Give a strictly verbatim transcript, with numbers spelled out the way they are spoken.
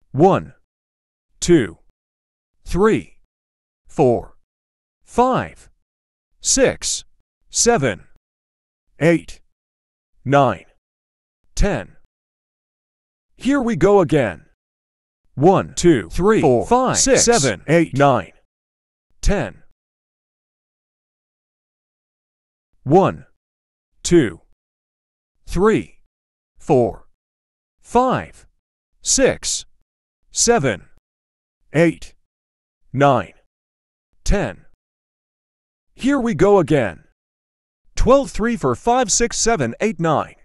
One, two, three, four, five, six, seven, eight, nine, ten. Here we go again. One, two, three, four, five, six, seven, eight, nine, ten. One, two, three, four, five, six, seven, eight, nine, ten. Here we go again. Twelve, three, four, five, six, seven, eight, nine.